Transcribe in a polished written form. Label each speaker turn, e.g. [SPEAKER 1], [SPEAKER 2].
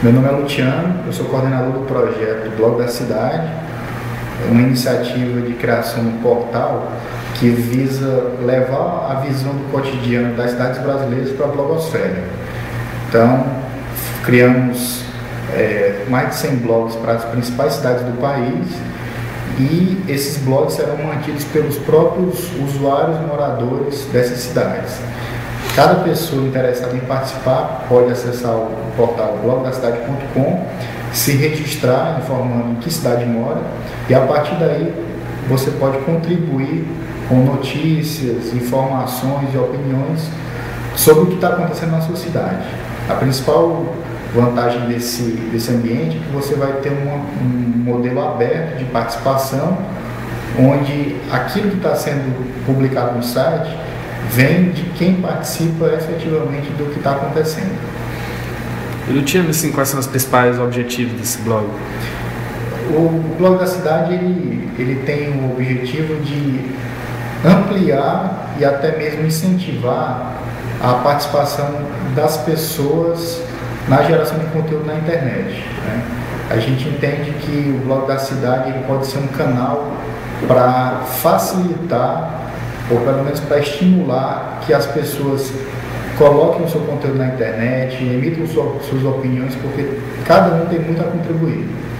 [SPEAKER 1] Meu nome é Luciano, eu sou coordenador do projeto Blog da Cidade, uma iniciativa de criação de um portal que visa levar a visão do cotidiano das cidades brasileiras para a blogosfera. Então, criamos mais de 100 blogs para as principais cidades do país e esses blogs serão mantidos pelos próprios usuários moradores dessas cidades. Cada pessoa interessada em participar pode acessar o portal blogdacidade.com, se registrar informando em que cidade mora e a partir daí você pode contribuir com notícias, informações e opiniões sobre o que está acontecendo na sua cidade. A principal vantagem desse ambiente é que você vai ter um modelo aberto de participação, onde aquilo que está sendo publicado no site vem de quem participa efetivamente do que está acontecendo.
[SPEAKER 2] E Luciano, assim, quais são os principais objetivos desse blog?
[SPEAKER 1] O blog da cidade ele tem o objetivo de ampliar e até mesmo incentivar a participação das pessoas na geração de conteúdo na internet, né? A gente entende que o blog da cidade ele pode ser um canal para facilitar ou pelo menos para estimular que as pessoas coloquem o seu conteúdo na internet, emitam suas opiniões, porque cada um tem muito a contribuir.